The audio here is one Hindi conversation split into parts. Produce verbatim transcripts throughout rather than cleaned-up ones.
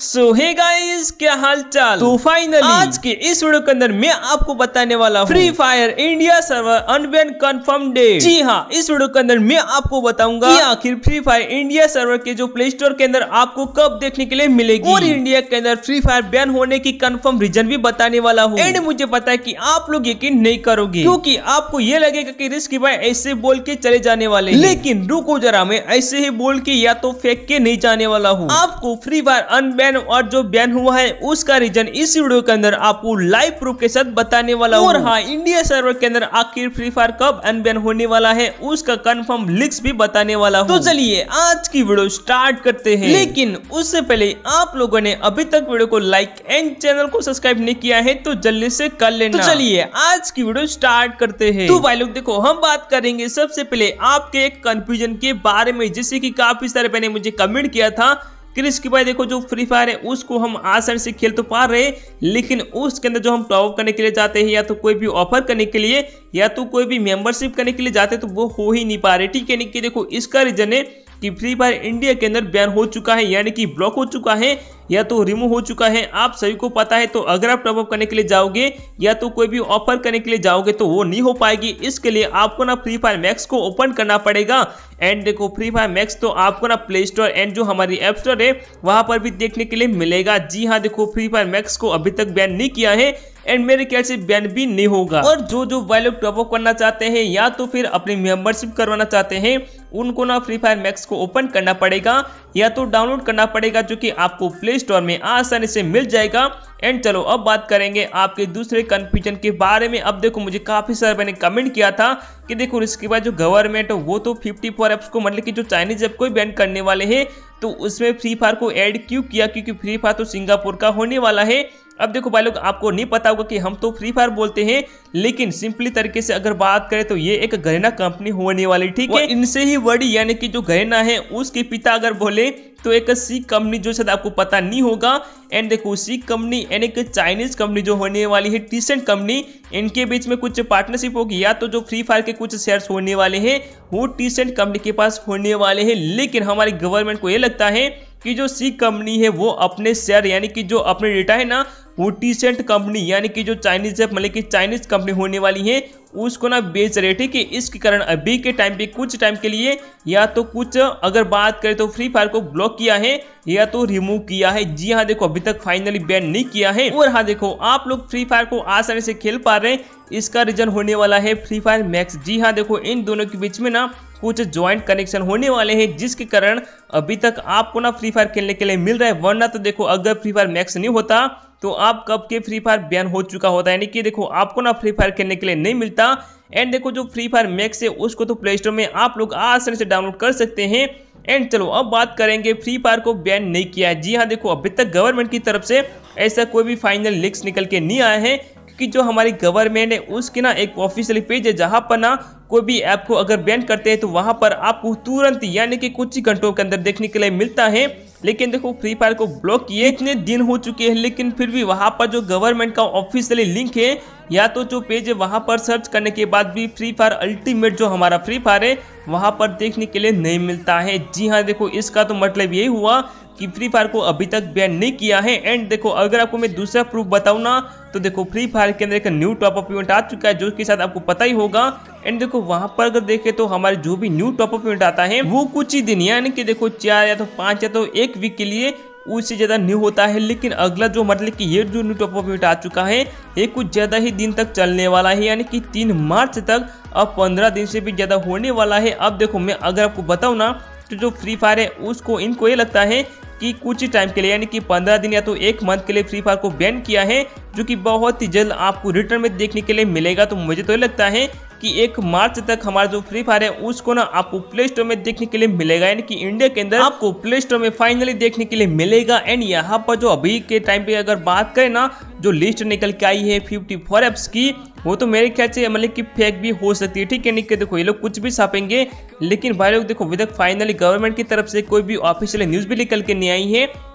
सो हे गाइस, क्या हाल चाल। तो फाइनली आज के इस वीडियो के अंदर मैं आपको बताने वाला हूँ free fire India server unban confirm date. जी हाँ, इस वीडियो के अंदर मैं आपको बताऊंगा कि आखिर फ्री फायर इंडिया सर्वर के जो प्ले स्टोर के अंदर आपको कब देखने के लिए मिलेगी और इंडिया के अंदर फ्री फायर बैन होने की कंफर्म रीजन भी बताने वाला हूँ। एंड मुझे पता है कि आप लोग यकीन नहीं करोगे क्योंकि आपको ये लगेगा कि रिस्की भाई ऐसे बोल के चले जाने वाले, लेकिन रुको जरा, मैं ऐसे ही बोल के या तो फेंक के नहीं जाने वाला हूँ। आपको फ्री फायर अनबैन और जो बैन हुआ है उसका रीजन इस वीडियो के अंदर आपको लाइव प्रूफ के साथ बताने वाला हूँ। और हाँ, इंडिया सर्वर के अंदर आखिर फ्री फायर कब अनबैन होने वाला है उसका कंफर्म लिंक्स भी बताने वाला हूँ। तो चलिए आज की वीडियो स्टार्ट करते हैं, लेकिन उससे पहले आप लोगों ने अभी तक वीडियो को लाइक एंड चैनल को सब्सक्राइब नहीं किया है तो जल्दी से कर लेना। तो चलिए आज की वीडियो स्टार्ट करते हैं। तो भाई लोग देखो, हम बात करेंगे सबसे पहले आपके एक कंफ्यूजन के बारे में, जैसे कि काफी सारे मैंने मुझे कमेंट किया था कि इसके बाद देखो जो फ्री फायर है उसको हम आसानी से खेल तो पा रहे हैं, लेकिन उसके अंदर जो हम टॉप करने के लिए जाते हैं या तो कोई भी ऑफर करने के लिए या तो कोई भी मेंबरशिप करने के लिए जाते हैं तो वो हो ही नहीं पा रहे। ठीक है, नहीं कि देखो इसका रीजन है कि फ्री फायर इंडिया के अंदर बैन हो चुका है, यानी कि ब्लॉक हो चुका है या तो रिमूव हो चुका है। आप सभी को पता है, तो अगर आप टॉप अप करने के लिए जाओगे या तो कोई भी ऑफर करने के लिए जाओगे तो वो नहीं हो पाएगी। इसके लिए आपको ना फ्री फायर मैक्स को ओपन करना पड़ेगा। एंड देखो फ्री फायर मैक्स तो आपको ना प्ले स्टोर एंड जो हमारी ऐप स्टोर है वहां पर भी देखने के लिए मिलेगा। जी हाँ, देखो फ्री फायर मैक्स को अभी तक बैन नहीं किया है एंड मेरे ख्याल से बैन भी नहीं होगा। और जो जो भाई लोग टॉप अप करना चाहते हैं या तो फिर अपनी मेंबरशिप करवाना चाहते हैं उनको ना फ्री फायर मैक्स को ओपन करना पड़ेगा या तो डाउनलोड करना पड़ेगा, जो कि आपको प्ले स्टोर में आसानी से मिल जाएगा। एंड चलो अब बात करेंगे आपके दूसरे कंफ्यूजन के बारे में। अब देखो मुझे काफी सारे मैंने कमेंट किया था कि देखो इसके बाद जो गवर्नमेंट है वो तो चौवन ऐप्स को, मतलब कि जो चाइनीज ऐप को बैन करने वाले हैं, तो उसमें फ्री फायर को ऐड क्यों किया, क्योंकि फ्री फायर तो सिंगापुर का होने वाला है। अब देखो भाई लोग, आपको नहीं पता होगा कि हम तो फ्री फायर बोलते हैं, लेकिन सिंपली तरीके से अगर बात करें तो ये एक घरेना कंपनी होने वाली। ठीक है, इनसे ही बड़ी, यानी कि जो घरेना है उसके पिता अगर बोले तो एक सिख कंपनी जो शायद आपको पता नहीं होगा। एंड देखो सिख कंपनी यानी कि चाइनीज कंपनी जो होने वाली है टीसेंट कंपनी, इनके बीच में कुछ पार्टनरशिप होगी या तो जो फ्री फायर के कुछ शेयर्स होने वाले हैं वो टीसेंट कंपनी के पास होने वाले हैं। लेकिन हमारी गवर्नमेंट को ये लगता है कि जो सिख कंपनी है वो अपने शेयर, यानी कि जो अपने डेटा है ना वो टीसेंट कंपनी यानी कि जो चाइनीज है, मतलब कि चाइनीज कंपनी होने वाली है उसको ना बेच रहे। ठीक है, इसके कारण अभी के टाइम पे कुछ टाइम के लिए या तो कुछ अगर बात करें तो फ्री फायर को ब्लॉक किया है या तो रिमूव किया है। जी हाँ, देखो अभी तक फाइनली बैन नहीं किया है। और हाँ देखो, आप लोग फ्री फायर को आसानी से खेल पा रहे हैं, इसका रीजन होने वाला है फ्री फायर मैक्स। जी हाँ, देखो इन दोनों के बीच में ना कुछ ज्वाइंट कनेक्शन होने वाले हैं, जिसके कारण अभी तक आपको ना फ्री फायर खेलने के लिए मिल रहा है। वरना तो देखो अगर फ्री फायर मैक्स नहीं होता तो आप कब के फ्री फायर बैन हो चुका होता है, यानी कि देखो आपको ना फ्री फायर खेलने के लिए नहीं मिलता। एंड देखो जो फ्री फायर मैक्स है उसको तो प्ले स्टोर में आप लोग आसानी से डाउनलोड कर सकते हैं। एंड चलो अब बात करेंगे फ्री फायर को बैन नहीं किया है। जी हाँ, देखो अभी तक गवर्नमेंट की तरफ से ऐसा कोई भी फाइनल लिंक्स निकल के नहीं आया है, क्योंकि जो हमारी गवर्नमेंट है उसकी ना एक ऑफिशियल पेज है जहां पर ना कोई भी ऐप को अगर बैन करते हैं तो वहां पर आपको तुरंत यानी कि कुछ ही घंटों के अंदर देखने के लिए मिलता है। लेकिन देखो फ्री फायर को ब्लॉक किए इतने दिन हो चुके हैं, लेकिन फिर भी वहां पर जो गवर्नमेंट का ऑफिशियली लिंक है या तो जो पेज है वहां पर सर्च करने के बाद भी फ्री फायर अल्टीमेट जो हमारा फ्री फायर है वहां पर देखने के लिए नहीं मिलता है। जी हाँ, देखो इसका तो मतलब यही हुआ कि फ्री फायर को अभी तक बैन नहीं किया है। एंड देखो अगर आपको मैं दूसरा प्रूफ बताऊं ना तो देखो फ्री फायर के अंदर एक न्यू टॉप अप इवेंट आ चुका है, जो कि शायद आपको पता ही होगा। एंड देखो वहां पर अगर देखें तो हमारे जो भी न्यू टॉप अप इवेंट आता है वो कुछ ही दिन, यानी कि देखो चार या तो पांच या तो एक वीक के लिए उससे ज्यादा न्यू होता है। लेकिन अगला जो मतलब कि ये जो न्यू टॉप अप इवेंट आ चुका है ये कुछ ज्यादा ही दिन तक चलने वाला है, यानी कि तीन मार्च तक, अब पंद्रह दिन से भी ज्यादा होने वाला है। अब देखो मैं अगर आपको बताऊं ना तो जो फ्री फायर है उसको इनको ये लगता है कि कुछ ही टाइम के लिए, यानी कि पंद्रह दिन या तो एक मंथ के लिए फ्री फायर को बैन किया है, जो कि बहुत ही जल्द आपको रिटर्न में देखने के लिए मिलेगा। तो मुझे तो ये लगता है कि एक मार्च तक हमारा जो फ्री फायर है उसको ना आपको प्ले स्टोर में देखने के लिए मिलेगा, यानी कि इंडिया के अंदर आपको प्ले स्टोर में फाइनली देखने के लिए मिलेगा। एंड यहाँ पर जो अभी के टाइम पे अगर बात करें ना जो लिस्ट निकल के आई है चौवन ऐप्स की, वो तो मेरे ख्याल से मतलब कि फेक भी हो सकती है। ठीक है, नहीं कि देखो ये लोग कुछ भी छापेंगे, लेकिन भाई लोग देखो अभी तक फाइनली गवर्नमेंट की तरफ से कोई भी ऑफिशियल न्यूज भी निकल के नहीं आई है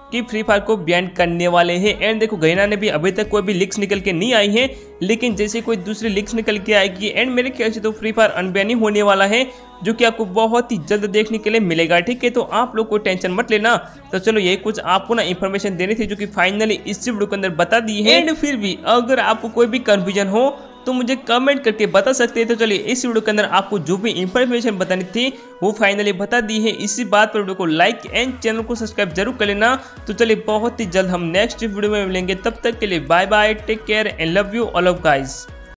कि फ्री फायर को बैन करने वाले हैं। एंड देखो गैना ने भी अभी तक कोई भी लीक्स निकल के नहीं आई है, लेकिन जैसे कोई दूसरी लीक्स निकल के आएगी एंड मेरे ख्याल से तो फ्री फायर अनबैन ही होने वाला है, जो कि आपको बहुत ही जल्द देखने के लिए मिलेगा। ठीक है, तो आप लोग को टेंशन मत लेना। तो चलो यही कुछ आपको ना इन्फॉर्मेशन देनी थी, जो कि फाइनली इस वीडियो के अंदर बता दी है। एंड फिर भी अगर आपको कोई भी कंफ्यूजन हो तो मुझे कमेंट करके बता सकते हैं। तो चलिए इस वीडियो के अंदर आपको जो भी इंफॉर्मेशन बतानी थी वो फाइनली बता दी है। इसी बात पर वीडियो को लाइक एंड चैनल को सब्सक्राइब जरूर कर लेना। तो चलिए बहुत ही जल्द हम नेक्स्ट वीडियो में मिलेंगे, तब तक के लिए bye bye, take care and love you all of guys.